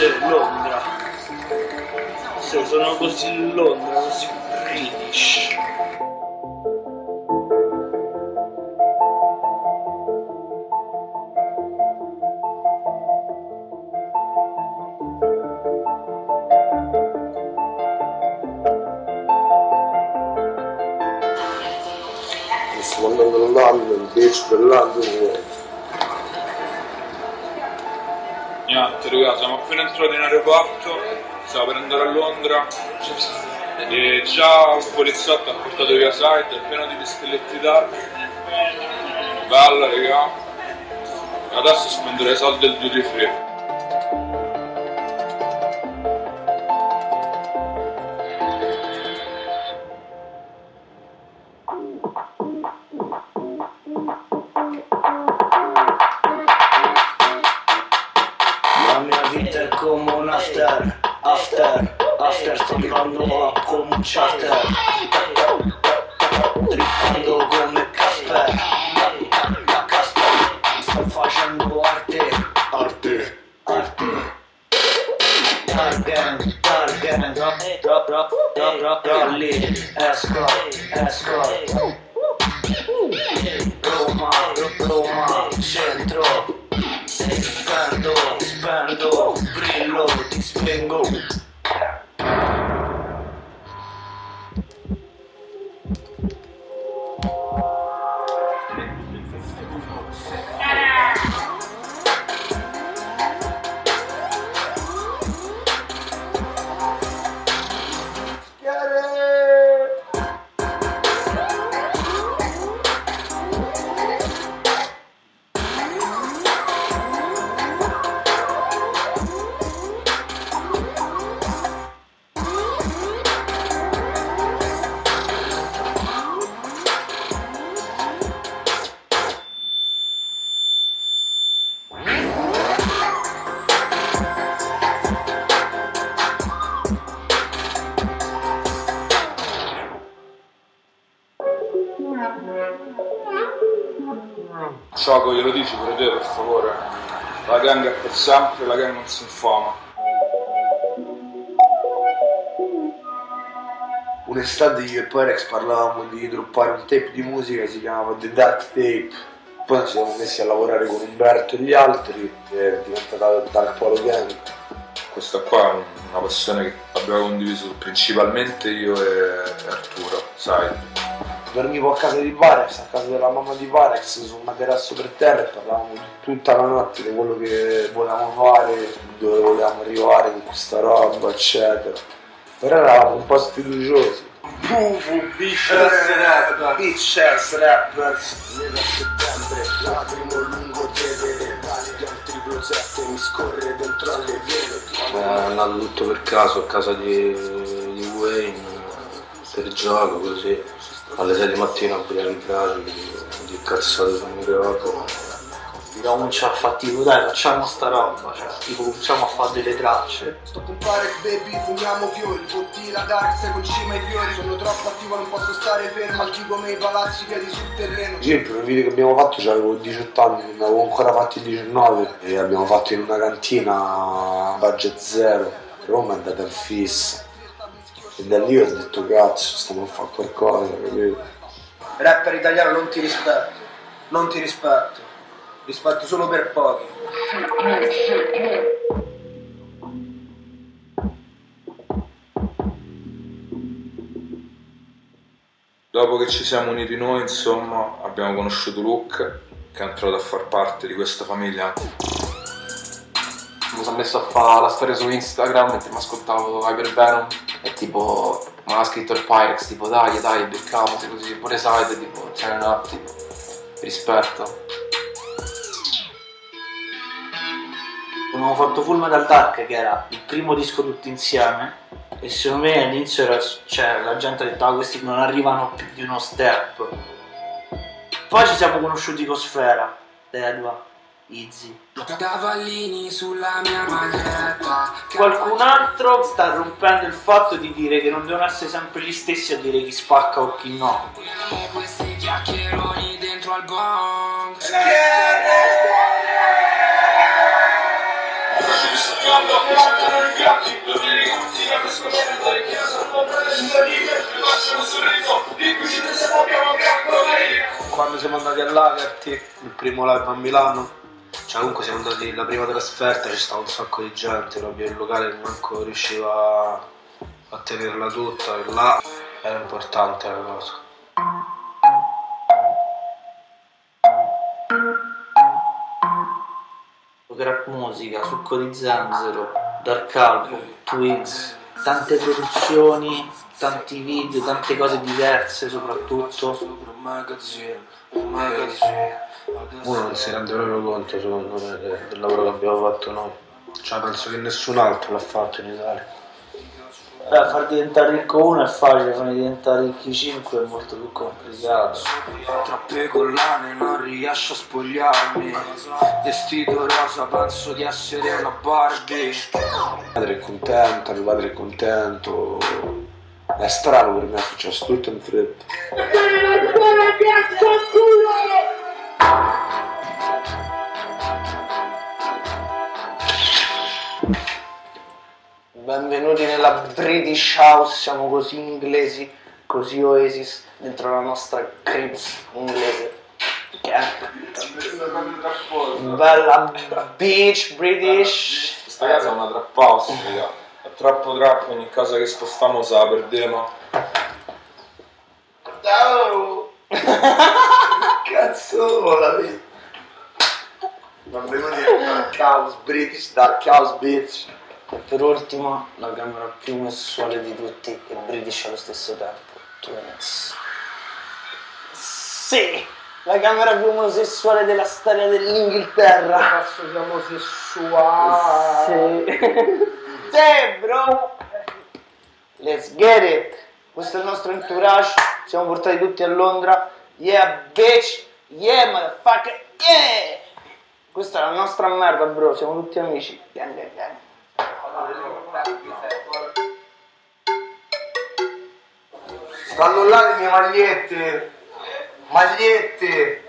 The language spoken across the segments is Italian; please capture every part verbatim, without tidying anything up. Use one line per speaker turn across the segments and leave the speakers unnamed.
Se Londra, se sono così Londra, così British.
Sto andando a London, il beach per London.
Niente raga, siamo appena entrati in aeroporto, stiamo per andare a Londra e già un poliziotto ha portato via Side, è pieno di pistelletti d'armi. Bella raga, adesso spenderei soldi del duty free.
La mia vita è come un after, after, after, sto andando a come un charter, trippando come Casper, Casper, sto facendo arte, arte, arte, target, target, drop, drop, drop, drop, drop, rally, escort, escort, Roma, Roma, centro. Spendo, spendo, brillo, ti spengo.
Sciocco, glielo dici pure te per favore? La gang è per sempre, la gang non si infama.
Un'estate io e Pyrex parlavamo di droppare un tape di musica che si chiamava The Dark Tape. Poi ci siamo messi a lavorare con Umberto e gli altri e è diventata Dark Polo Gang.
Questa qua è una passione che abbiamo condiviso principalmente io e Arturo, sai?
Dormivo a casa di Pyrex, a casa della mamma di Pyrex, su un materasso per terra e parlavamo di tutta la notte di quello che volevamo fare, dove volevamo arrivare con questa roba, eccetera. Però eravamo un po' sfiduciosi. Bitches rappers, bitches rappers. Nella settembre, lacrimo lungo deve, valido al triplo sette, mi scorre dentro alle vene. È andato tutto per caso a casa di, di Wayne, per gioco così. Alle sei di mattina a vedere i tragici, di calzato sul microfono.
Abbiamo cominciato a fare tipo dai facciamo sta roba, cioè tipo cominciamo a fare delle tracce.
Sto con Pyrex baby, fumiamo fiori, fotti la dark, sei con cima ai fiori. Sono troppo attivo, non posso stare fermo, alti come i palazzi, piedi sul terreno.
Sì, il primo video che abbiamo fatto avevo diciotto anni, non avevo ancora fatti diciannove e abbiamo fatto in una cantina a budget zero. Roma è andata in fissa. E da lì ho detto cazzo, stiamo a fare qualcosa, capito?
Rapper italiano non ti rispetto, non ti rispetto, rispetto solo per pochi.
Dopo che ci siamo uniti noi, insomma, abbiamo conosciuto Luke, che è entrato a far parte di questa famiglia.
Mi sono messo a fare la storia su Instagram mentre mi ascoltavo Hypervenom e tipo mi ha scritto il Pyrex tipo dai dai beccamosi così, pure Side tipo c'è un attimo, rispetto.
Abbiamo fatto Full Metal Dark che era il primo disco tutti insieme e secondo me all'inizio era, cioè, la gente ha detto ah questi non arrivano più di uno step. Poi ci siamo conosciuti con Sfera, Dedua, Izzy.
Cavallini sulla mia maglietta.
Qualcun altro sta rompendo il fatto di dire che non devono essere sempre gli stessi a dire chi spacca o chi no.
Questi chiacchieroni dentro al bong.
Quando siamo andati all'Agerty, il primo live a Milano, cioè comunque siamo andati la prima trasferta, c'è stato un sacco di gente, proprio il locale manco riusciva a tenerla tutta e là era importante la cosa.
Rap musica, Succo di Zanzero, Dark Album, Twigs, tante produzioni, tanti video, tante cose diverse soprattutto.
Uno non si rende proprio conto secondo me del lavoro che abbiamo fatto noi, cioè penso che nessun altro l'ha fatto in Italia.
Beh, far diventare ricco uno è facile, far diventare ricchi cinque è molto più complicato.
Troppe collane, non riesco a spogliarmi. Vestito rosa, penso di essere una Barbie.
Mio padre è contenta, mio padre è contento. È strano per me, è successo tutto in fretta.
Benvenuti nella British House, siamo così inglesi, così Oasis, dentro la nostra cribs inglese. Che è bella beach British.
Questa casa è una trap house, raga. È troppo trap, ogni casa che spostiamo se la perdiamo.
Ciao! Cazzo, la vedi? Benvenuti nella Dark House, British Dark House, bitch.
E per ultimo, la camera più messuale di tutti e British allo stesso tempo, Twins. Sì, la camera più omosessuale della storia dell'Inghilterra.
Cazzo siamo sessuali.
Sì. Sì, bro. Let's get it. Questo è il nostro entourage, siamo portati tutti a Londra. Yeah, bitch. Yeah, motherfucker. Yeah. Questa è la nostra merda, bro, siamo tutti amici. Gang, gang, gang.
Stanno là le mie magliette, magliette.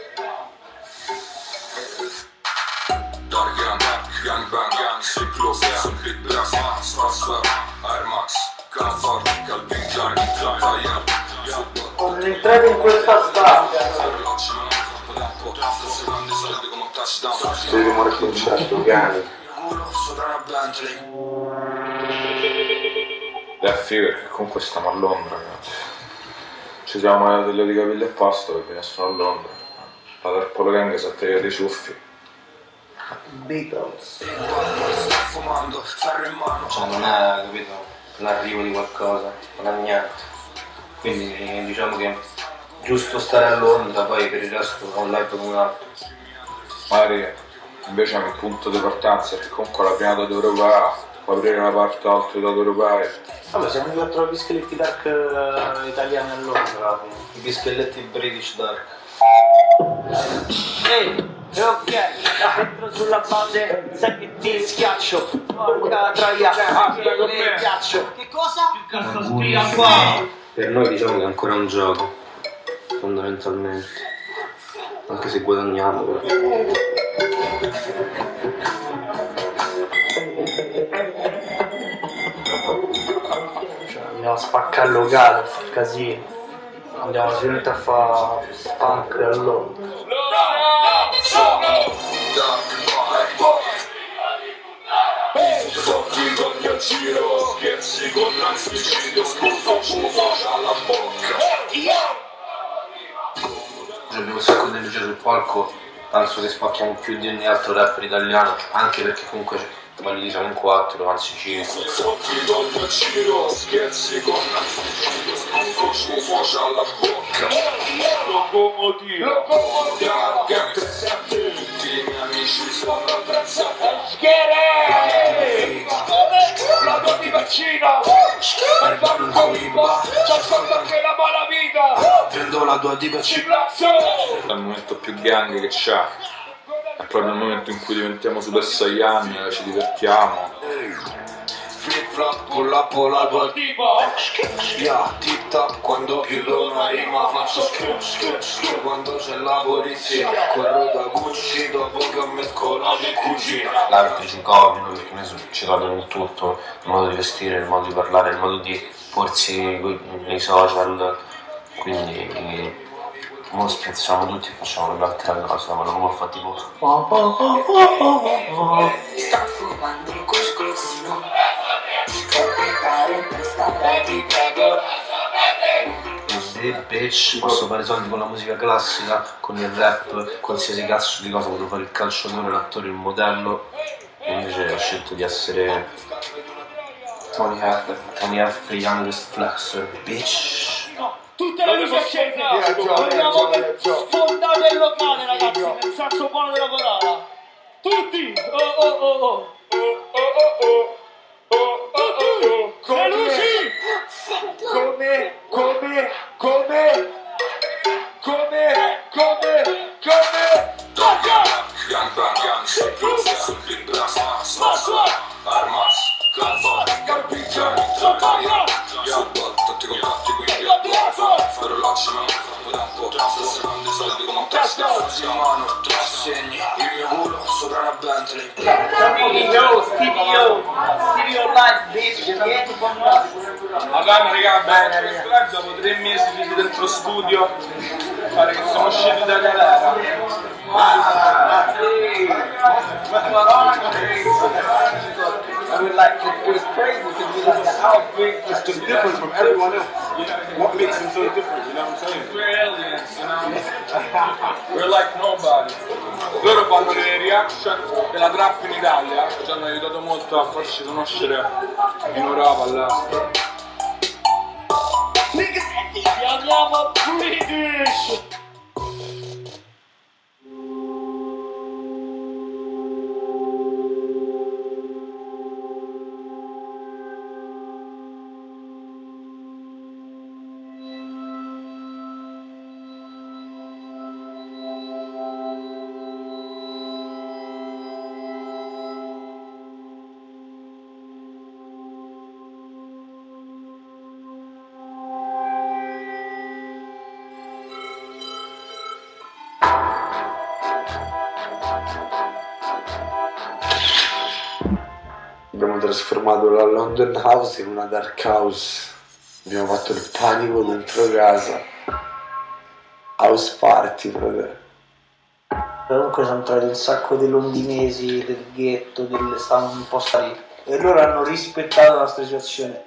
Sono entrato in questa stanza.
Sto di morire concerto, cani.
È figo perché comunque stiamo a Londra, ragazzi. Ci siamo mandati delle di capille e pasto perché nessuno a Londra. La Tarpolo Gang si è tagliato i ciuffi.
Beatles.
Cioè non è, capito, l'arrivo di qualcosa, non è niente. Quindi diciamo che è giusto stare a Londra, poi per il resto ho un live come un altro.
Magari invece è il punto di partenza perché comunque la prima data europea può aprire una parte alta data europea.
Vabbè, siamo venuti a trovare i bischelletti dark uh, italiani a Londra, i bischelletti British dark. Ehi, ok, entro sulla base, sai che ti schiaccio, porca troia, ah, che ghiaccio. Che cosa? Che cazzo spia qua?
Per noi diciamo che è ancora un gioco, fondamentalmente. Anche se guadagniamo però.
Andiamo a spaccare il locale, a fare casino. Andiamo sicuramente a fare punk a Londra.
Scherzi con l'ansicio, scuso, scuso, alla bocca.
Abbiamo un sacco di energia sul palco, penso che spacchiamo più di ogni altro rapper italiano, anche perché comunque voglio dire siamo in quattro, anzi cinque.
Scherzi con l'ansicio, scuso, alla bocca. Locomotiva, locomotiva, tutti i miei amici sono apprezzati. La tua di vaccina per dare un coiba ci ascolta anche la malavita. Prendo la tua di vaccina.
È il momento più gang che c'è. È proprio il momento in cui diventiamo super saiyan, ci divertiamo.
flip flop, pull up la tua
tipo
yeah, tic tac, quando chiudo una rima faccio skip skip skip. Quando c'è la polizia corro da Gucci dopo che ho mescolato in cucina.
L'arbitro ci copiano perché noi ci copiano in tutto, il modo di vestire, il modo di parlare, il modo di porsi nei social, quindi noi spiazziamo tutti e facciamo quell'altra cosa, ma non può fare tipo
Sta fumando il cuscusino, scoprire per stare di prego.
e bitch, posso fare soldi con la musica classica, con il rap, qualsiasi cazzo di cosa, potevo fare il calciatore, l'attore, il modello, e invece ho scelto di essere Tony Heffer, Tony Heffer, Youngest Flexer, bitch.
tutte le luci accese, vogliamo che sfondate il locale ragazzi, nel senso buono della parola, tutti, oh oh oh oh, tutti, le luci,
Come, come, come, come, come, come.
Young bang, young shit, sul big blast, armas, calza, carpigiani, traccaia, young bot, tutti contatti, quindi farò l'occhio, ma non troppo tempo, sto grande soldi come un testa, la mano, tre segni, il mio culo sopra una Bentley.
Yo, Stevie-O, Stevie-O live, bitch, vieni con noi.
Madonna raga, beh, questo live dopo tre mesi di dentro studio, pare che siamo usciti da galera.
I mean, like, it was crazy because we like the outfit is just different from everyone else. What makes them so different? You know what I'm saying?
We're aliens, you know? We're like nobody. Loro fanno le reaction della trap in Italia, ci hanno aiutato molto a farci conoscere in Europa all'estero.
chiamiamo British.
Abbiamo trasformato la London House in una Dark House. Abbiamo fatto il panico dentro casa. House party, proprio.
Comunque sono entrati un sacco di londinesi del ghetto, delle, stavano un po' stati e loro hanno rispettato la nostra situazione.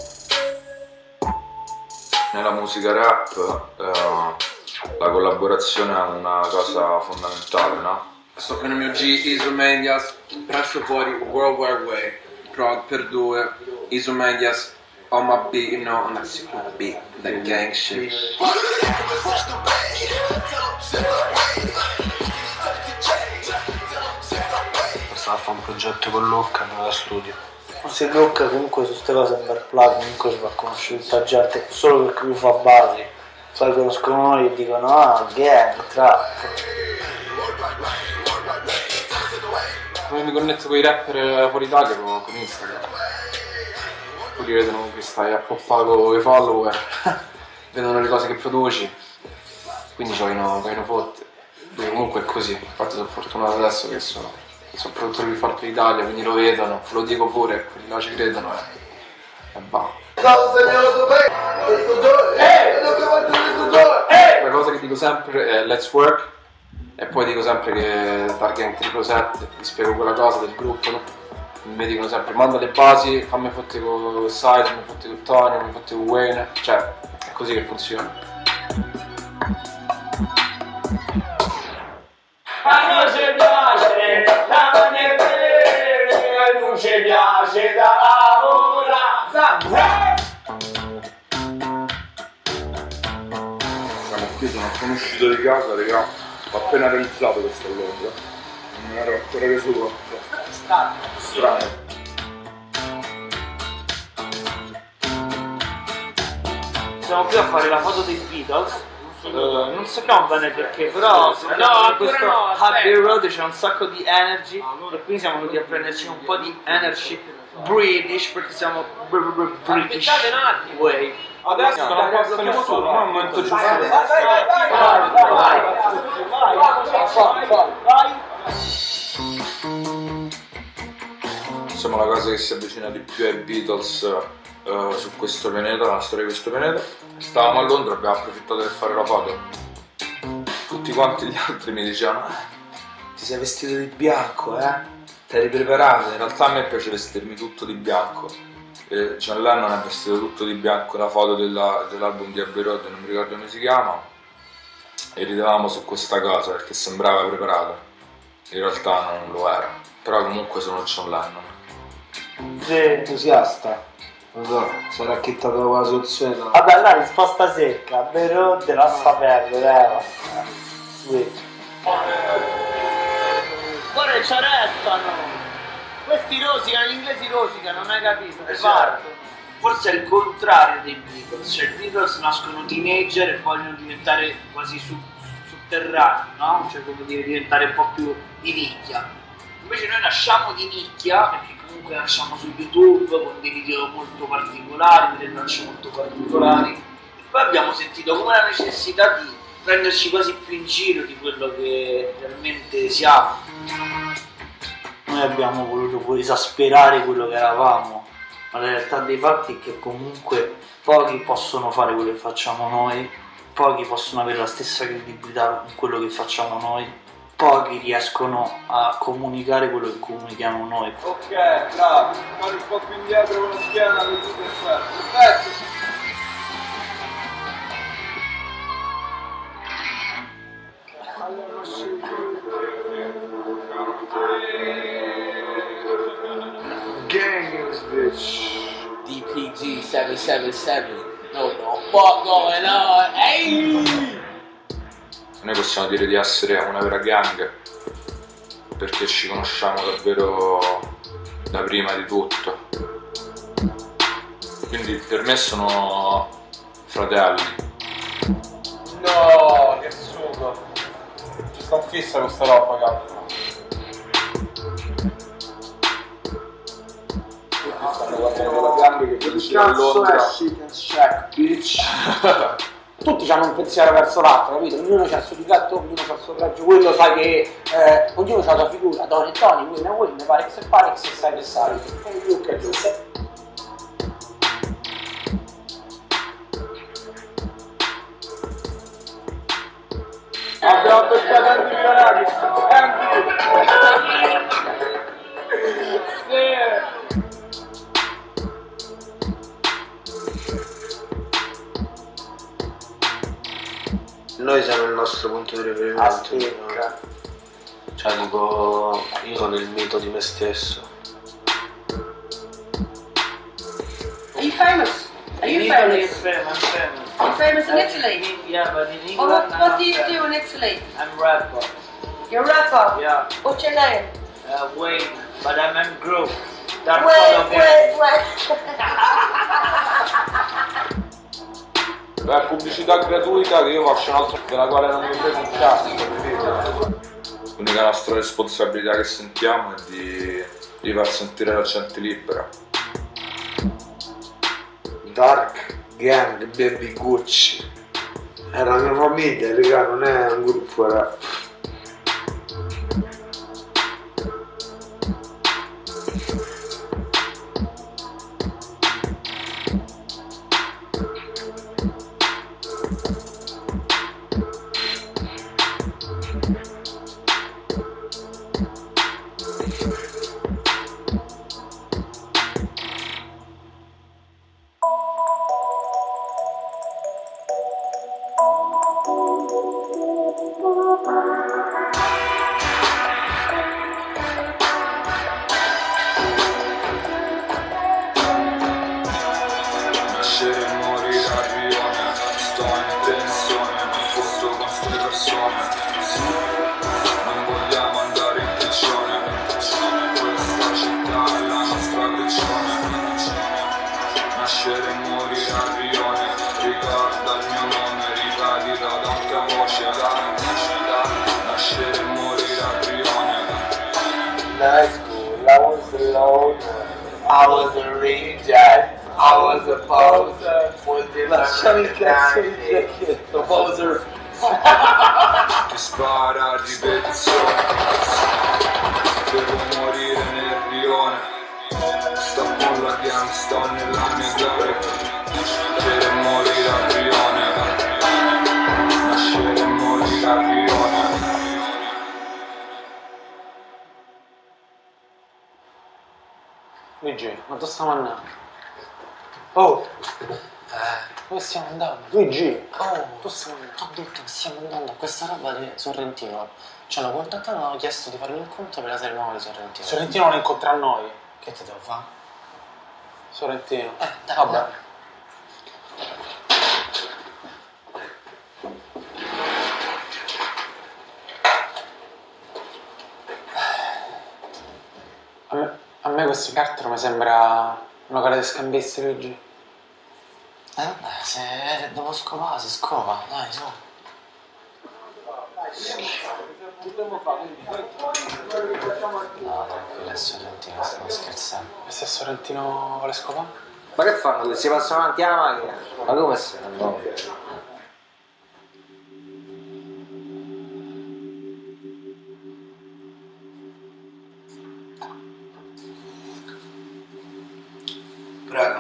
Nella musica rap eh, la collaborazione è una cosa fondamentale, no?
Sto con il mio G, Isomedias, presto fuori World War Way, Prod per due, Isomedias, on my beat, you know, on that super beat, that gang shit.
Stavo a fare un progetto con Lucca da studio.
Se Lucca comunque su queste cose andare plug, comunque si fa conoscere tutta gente solo perché lui fa basi. Poi conoscono noi e dicono ah gang, trap.
Come mi connetto con i rapper fuori Italia con, con Instagram. Poi vedono che stai a poppare con i follower, vedono le cose che produci, quindi vogliono fotte. Comunque è così, infatti sono fortunato adesso che sono, sono produttore più forte d'Italia, quindi lo vedono, lo dico pure, quelli là ci credono e, e va. La cosa che dico sempre è let's work. E poi dico sempre che Dark Triple sette, vi spiego quella cosa del gruppo, no? Mi dicono sempre manda le basi, fammi fotte con Size, fammi fotte con Tony, fammi fotte con Wayne, cioè è così che funziona.
A noi ci piace la maniera bene, non ci piace da lavorare.
Siamo qui, sono appena uscito di casa, raga. Ho appena realizzato questo vlog, non ero ancora reso conto. Strano.
Siamo qui a fare la foto dei Beatles. Uh, non sappiamo bene perché, però no, in questo no, Abbey Road c'è un sacco di energy e quindi siamo venuti a prenderci un po' di energy British perché siamo br- br- British.
Aspettate un attimo.
Way.
Adesso non passa nessuno, ma è un momento giusto.
Vai, vai, vai, vai, vai, vai, vai.
Siamo la casa che si avvicina di più ai Beatles eh, su questo pianeta, la storia di questo pianeta. Stavamo a Londra, abbiamo approfittato per fare la foto. Tutti quanti gli altri mi dicevano "Eh, ti sei vestito di bianco, eh? Ti eri preparato?" In realtà a me piace vestirmi tutto di bianco. E John Lennon è vestito tutto di bianco, la foto della- dell'album di Abbey Road, non mi ricordo come si chiama. E ridevamo su questa cosa perché sembrava preparata. In realtà non lo era. Però comunque sono John Lennon.
Sì. Entusiasta. Non so, sarà chittato con la soluzione.
Vabbè, la risposta secca, vero? Te la sapevo, vero? Sì.
Guarda che ci arrestano. Questi rosicano, gli inglesi rosicano, non hai capito?
Esatto. Forse è il contrario dei Beatles, cioè i Beatles nascono teenager e vogliono diventare quasi su, sotterranei, no? Cioè come dire, diventare un po' più di nicchia. Invece noi nasciamo di nicchia, perché comunque nasciamo su YouTube con dei video molto particolari, delle tracce molto particolari, e poi abbiamo sentito come la necessità di prenderci quasi più in giro di quello che realmente siamo. Noi abbiamo voluto poi esasperare quello che eravamo, ma la realtà dei fatti è che comunque pochi possono fare quello che facciamo noi, pochi possono avere la stessa credibilità in quello che facciamo noi, pochi riescono a comunicare quello che comunichiamo noi.
Ok, bravo, fare un po' più indietro con la schiena, così perfetto. Perfetto.
Gangs, bitch.
D P G seven seven seven. No, no, fuck going on? Ehi!
Noi possiamo dire di essere una vera gang perché ci conosciamo davvero da prima di tutto. Quindi per me sono fratelli.
No, che sugo. Ci sta fissa questa roba, cazzo.
Stanno guardando la gang che finisce a Londra. Chicken shack, bitch.
Tutti hanno un pensiero verso l'altro, capito? Ognuno c'ha il suo difetto, ognuno c'ha il suo pregio, quello sai che eh, ognuno c'ha la sua figura, Tony e Tony, Win e Win, Parex e Parex e sai che sai. E Luke e Luke.
Abbiamo beccato Andy Milionaris. Andy!
Sì!
Noi siamo il nostro punto di riferimento.
Aspetta.
Cioè dico, io sono il mito di me stesso.
Are you famous? Are you
In Italy
famous?
I'm famous, I'm famous.
Are you famous in
Uh,
Italy?
Yeah, but in
Or
England
what,
I'm
what
not
do you
famous.
do in Italy?
I'm rapper.
You're a rapper?
Yeah.
What's your name?
Uh, Wayne, but I'm in group. Dark
Wait,
Side of
wait, wait.
Beh, pubblicità gratuita che io faccio un'altra della quale non mi prendo un cazzo, capito? L'unica nostra responsabilità che sentiamo è di, di far sentire la gente libera.
Dark Gang, Baby Gucci. È la mia famiglia, raga, non è un gruppo rap.
Nascere e morire a rione, sto in tensione, non fotto con ste persone. Non vogliamo andare in prigione, questa città è la nostra prigione. Nascere e morire a rione, ricorda il mio nome, ripetirò ad alta voce la felicità. Nascere e morire a rione.
Nice, la voce della I was a reject, I was a poser, was it
Lasciami il cazzo di giacchetto, poser.
Ti spara a ripetizione, devo morire nel rione. Sto con la gang, sto nella mia gloria. Nascere e morire al rione. Nascere e morire al rione.
Luigi, ma dove stiamo andando? Oh! Dove stiamo andando? Luigi! Oh! Dove stiamo andando? Ho detto che stiamo andando a questa roba di Sorrentino. Ci hanno contattato e hanno chiesto di fare l'incontro per la serie nuova di Sorrentino. Sorrentino non incontra a noi. Che te devo fare? Sorrentino. Eh, dai, vabbè. Dai. A me, a me questo cartero mi sembra una gara di scambisti, Luigi. Eh vabbè, se devo scopare, si scopa, dai, su. No, tranquillo, è Sorrentino, stiamo scherzando. E se Sorrentino vuole scopare?
Ma che fanno? Che si passano avanti alla macchina? Ma come stanno?
Prego.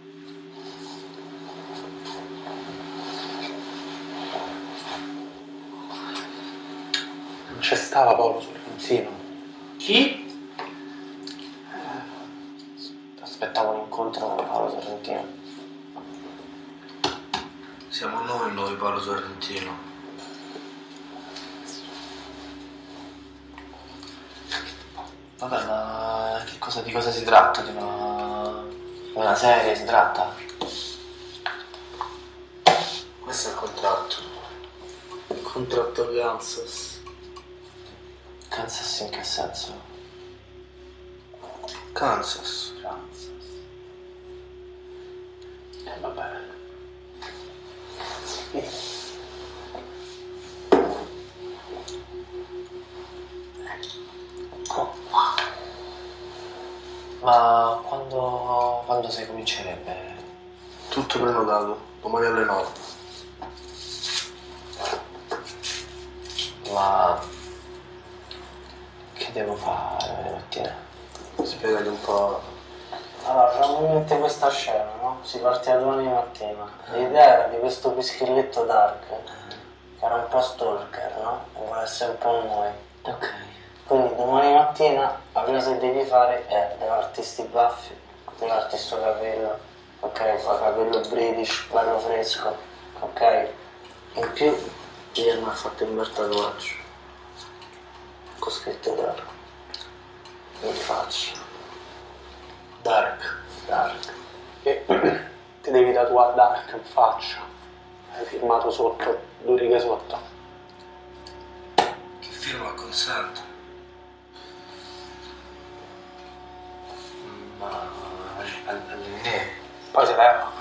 Non c'è stava Paolo Sorrentino.
Chi?
Aspettavo un incontro con Paolo Sorrentino.
Siamo noi noi Paolo Sorrentino.
Vabbè, ma che cosa, di cosa si tratta? Di una, una serie si tratta?
Questo è il contratto.
Il contratto Kansas. Kansas in che senso?
Kansas.
Kansas. Eh vabbè. Ecco qua. Ma quando, quando si comincerebbe?
Tutto prenotato, domani alle nove.
Ma che devo fare domani mattina?
Spiegati un po'.
Allora, facciamo in mente questa scena, no? Si partiva domani mattina. L'idea era di questo pischelletto dark, che era un po' stalker, no? E vuole essere un po' noi. Ok. Quindi domani mattina la cosa che devi fare è levarti sti baffi, levarti sto capello, ok? Fa capello british, bello fresco, ok? In più ieri mi ha fatto il mio tatuaggio con scritto dark in faccia. Dark, dark.
E ti devi tatuare dark in faccia. Hai firmato sotto, due righe sotto.
Chi firma consente. Ma all'inizio.
Poi si leva.